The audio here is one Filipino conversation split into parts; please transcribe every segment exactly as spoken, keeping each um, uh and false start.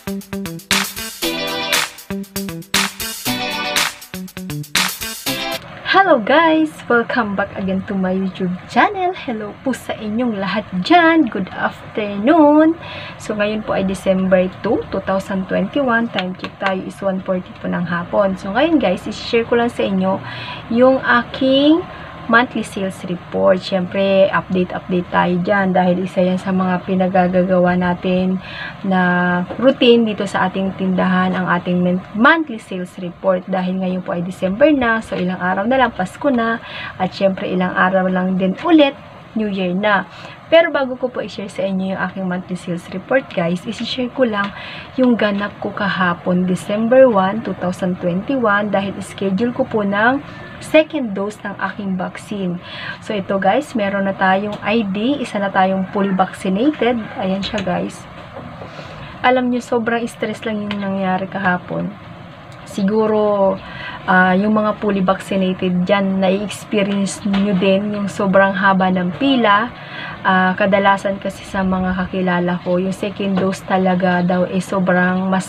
Hello guys! Welcome back again to my YouTube channel. Hello po sa inyong lahat dyan. Good afternoon. So ngayon po ay December two, two thousand twenty-one. Time check tayo is one forty po ng hapon. So ngayon guys, i-share ko lang sa inyo yung aking monthly sales report. Siyempre, update-update tayo dyan dahil isa yan sa mga pinagagagawa natin na routine dito sa ating tindahan, ang ating monthly sales report. Dahil ngayon po ay December na, so ilang araw na lang, Pasko na, at siyempre ilang araw lang din ulit, New Year na. Pero bago ko po i-share sa inyo yung aking monthly sales report guys, i-share ko lang yung ganap ko kahapon, December one, two thousand twenty-one, dahil schedule ko po ng second dose ng aking vaccine. So ito guys, meron na tayong I D, isa na tayong full vaccinated. Ayan siya guys. Alam nyo, sobrang stress lang yung nangyari kahapon. Siguro, uh, yung mga fully vaccinated dyan, na-experience nyo din yung sobrang haba ng pila. Uh, kadalasan kasi sa mga kakilala ko, yung second dose talaga daw ay sobrang mas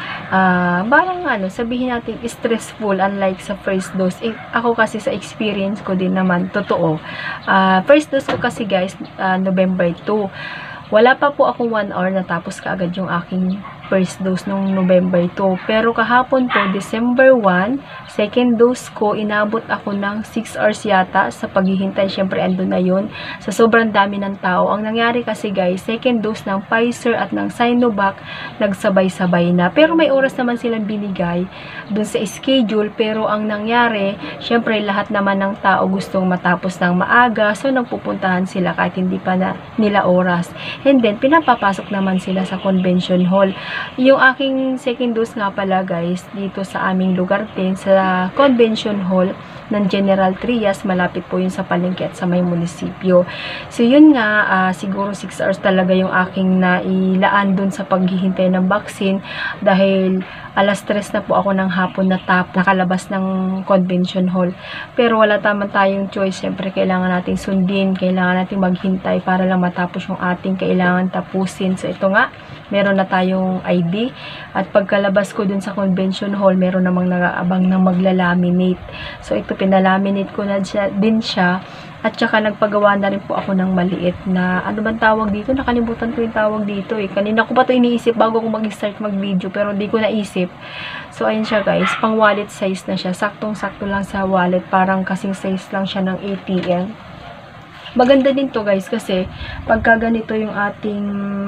Uh, parang ano, sabihin natin stressful unlike sa first dose. Eh, ako kasi sa experience ko din naman, totoo. Uh, first dose ko kasi guys, uh, November two. Wala pa po akong one hour natapos kaagad yung aking first dose nung November two. Pero kahapon po, December one, second dose ko, inabot ako ng six hours yata sa paghihintay. Siyempre, andun na yun. Sa sobrang dami ng tao. Ang nangyari kasi guys, second dose ng Pfizer at ng Sinovac, nagsabay-sabay na. Pero may oras naman silang binigay dun sa schedule. Pero ang nangyari, siyempre, lahat naman ng tao gustong matapos ng maaga. So, nagpupuntahan sila kahit hindi pa na nila oras. And then, pinapapasok naman sila sa convention hall. Yung aking second dose nga pala guys, dito sa aming lugar din, sa convention hall ng General Trias, malapit po yun sa palengke at sa may munisipyo. So yun nga, uh, siguro six hours talaga yung aking nailaan dun sa paghihintay ng vaccine dahil alas tres na po ako ng hapon na tap, nakalabas ng convention hall. Pero wala tamang tayong choice, syempre kailangan natin sundin, kailangan natin maghintay para lang matapos yung ating kailangan tapusin. So ito nga, meron na tayong I D at pagkalabas ko dun sa convention hall, meron namang nag-aabang na maglalaminate. So ito, pinalaminate ko na siya, din siya at saka nagpagawa na rin po ako ng maliit na, ano bang tawag dito? Nakalimutan ko yung tawag dito eh. Kanina ko pa ito iniisip bago ko mag-start mag-video pero hindi ko naisip. So ayun siya guys, pang wallet size na siya. Saktong-sakto lang sa wallet, parang kasing size lang siya ng A T M. Maganda din to guys kasi pagka ganito yung ating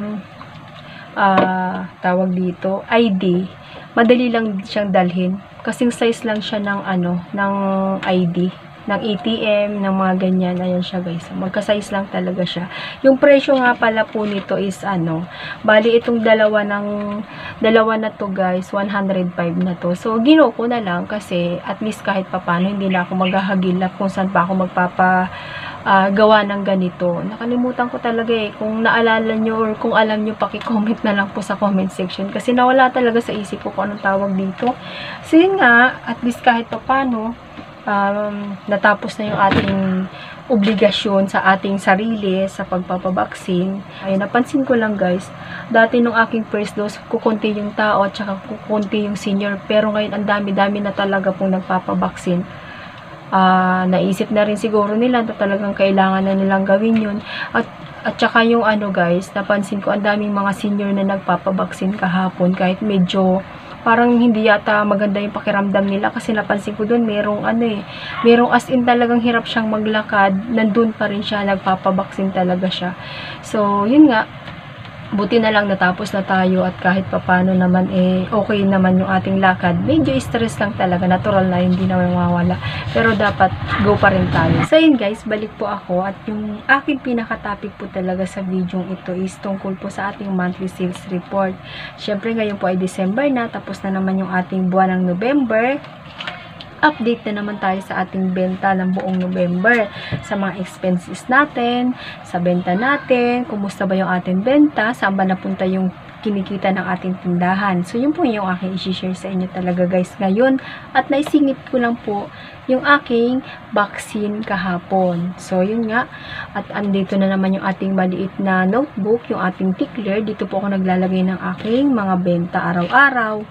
Uh, tawag dito, I D, madali lang siyang dalhin. Kasing size lang siya ng ano, ng I D, ng A T M, ng mga ganyan. Ayan siya guys. Magka-size lang talaga siya. Yung presyo nga pala po nito is ano, bali itong dalawa ng, dalawa na to guys, one hundred five na to. So, ginawa ko na lang kasi at least kahit papano, hindi na ako maghahagilap kung saan pa ako magpapa Uh, gawa ng ganito. Nakalimutan ko talaga eh. Kung naalala nyo or kung alam nyo, paki-comment na lang po sa comment section. Kasi nawala talaga sa isip ko kung anong tawag dito. So yun nga, at least kahit pa paano, um, natapos na yung ating obligasyon sa ating sarili sa pagpapabaksin. Ayun, napansin ko lang guys, dati nung aking first dose, kukunti yung tao at saka kukunti yung senior. Pero ngayon, ang dami-dami na talaga pong nagpapabaksin. Uh, naisip na rin siguro nila na talagang kailangan na nilang gawin yun. At, at saka yung ano guys, napansin ko ang daming mga senior na nagpapabaksin kahapon kahit medyo parang hindi yata maganda yung pakiramdam nila kasi napansin ko doon merong ano eh, merong as in talagang hirap siyang maglakad, nandun pa rin siya, nagpapabaksin talaga siya. So yun nga, buti na lang natapos na tayo at kahit papano naman eh okay naman yung ating lakad. Medyo stress lang talaga, natural na, hindi na mawawala. Pero dapat go pa rin tayo. So yun guys, balik po ako at yung aking pinaka-topic po talaga sa video ito is tungkol po sa ating monthly sales report. Syempre ngayon po ay December na, tapos na naman yung ating buwan ng November. Update na naman tayo sa ating benta ng buong November, sa mga expenses natin, sa benta natin, kumusta ba yung ating benta, saan ba napunta yung kinikita ng ating tindahan. So, yun po yung aking i-share sa inyo talaga guys ngayon. At naisingit ko lang po yung aking vaccine kahapon. So, yun nga. At andito na naman yung ating maliit na notebook, yung ating tickler. Dito po ako naglalagay ng aking mga benta araw-araw.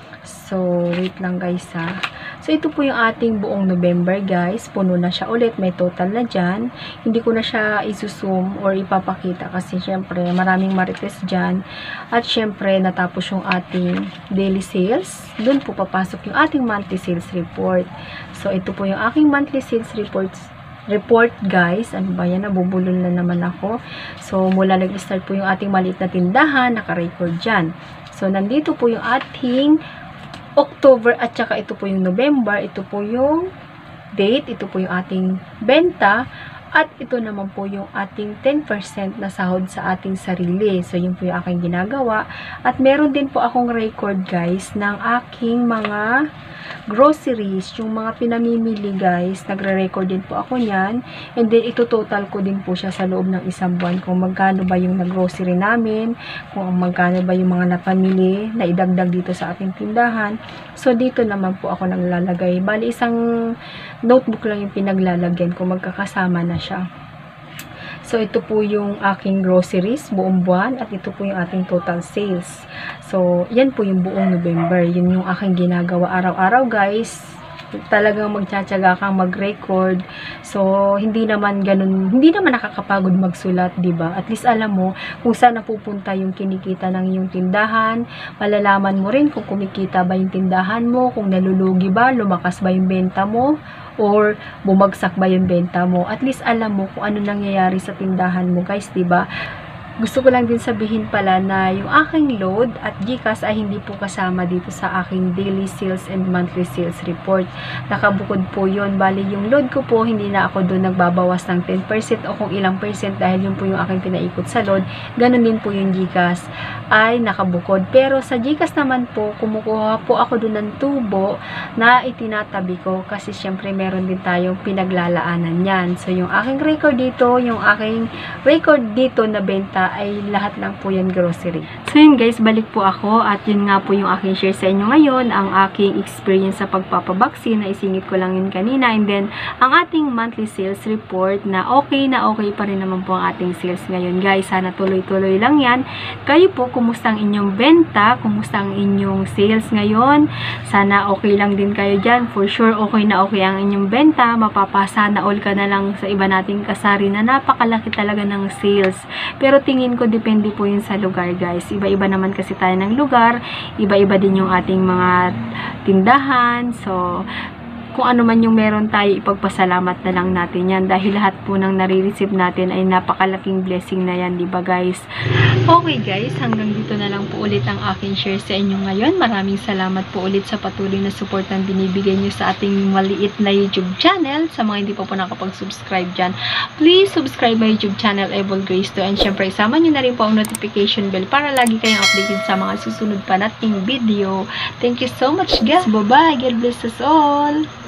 So, wait lang guys ha. So, ito po yung ating buong November guys. Puno na siya ulit. May total na dyan. Hindi ko na siya isusum or ipapakita kasi syempre maraming marites dyan. At syempre natapos yung ating daily sales. Doon po papasok yung ating monthly sales report. So, ito po yung aking monthly sales reports. Report guys. Ano ba yan? Nabubulol na naman ako. So, mula nag-start po yung ating maliit na tindahan. Naka-record dyan. So, nandito po yung ating October at saka ito po yung November, ito po yung date, ito po yung ating benta at ito naman po yung ating ten percent na sahod sa ating sarili. So, yun po yung aking ginagawa. At meron din po akong record guys ng aking mga groceries, yung mga pinamimili guys, nagre-record din po ako niyan. And then, ito total ko din po siya sa loob ng isang buwan kung magkano ba yung nag-grocery namin, kung magkano ba yung mga napamili na idagdag dito sa ating tindahan. So, dito naman po ako naglalagay. Bali, isang notebook lang yung pinaglalagyan kung magkakasama na siya. So, ito po yung aking groceries buong buwan at ito po yung ating total sales. So, yan po yung buong November. Yun yung aking ginagawa araw-araw guys. Talagang magtsatsaga kang mag-record. So, hindi naman ganun, hindi naman nakakapagod magsulat, di ba? At least alam mo kung saan napupunta yung kinikita ng iyong tindahan. Malalaman mo rin kung kumikita ba yung tindahan mo, kung nalulugi ba, lumakas ba yung benta mo, or bumagsak ba yung benta mo. At least alam mo kung ano nangyayari sa tindahan mo, guys, di ba? Gusto ko lang din sabihin pala na yung aking load at GCash ay hindi po kasama dito sa aking daily sales and monthly sales report. Nakabukod po yun. Bali, yung load ko po, hindi na ako doon nagbabawas ng ten percent o kung ilang percent dahil yun po yung aking pinaikot sa load. Ganon din po yung GCash ay nakabukod. Pero sa GCash naman po, kumukuha po ako doon ng tubo na itinatabi ko kasi syempre meron din tayong pinaglalaanan yan. So, yung aking record dito, yung aking record dito na benta ay lahat lang po yan grocery. So yun guys, balik po ako at yun nga po yung aking share sa inyo ngayon, ang aking experience sa pagpapabaksin na isingit ko lang yun kanina, and then ang ating monthly sales report na okay na okay pa rin naman po ang ating sales ngayon guys. Sana tuloy-tuloy lang yan. Kayo po, kumusta ang inyong benta? Kumusta ang inyong sales ngayon? Sana okay lang din kayo dyan. For sure, okay na okay ang inyong benta. Mapapasana all ka na lang sa iba nating kasari na napakalaki talaga ng sales. Pero tingin ko depende po yun sa lugar guys. Iba-iba naman kasi tayo ng lugar. Iba-iba din yung ating mga tindahan. So, kung ano man yung meron tayo, ipagpasalamat na lang natin yan. Dahil lahat po ng nare-receive natin ay napakalaking blessing na yan, diba guys? Okay guys, hanggang dito na lang po ulit ang aking share sa inyo ngayon. Maraming salamat po ulit sa patuloy na support na binibigay nyo sa ating maliit na YouTube channel. Sa mga hindi pa po nakapag-subscribe dyan, please subscribe my YouTube channel, Evil Grace to. And syempre, isama nyo na rin po ang notification bell para lagi kayong updated sa mga susunod pa nating video. Thank you so much guys. Bye-bye. God bless us all.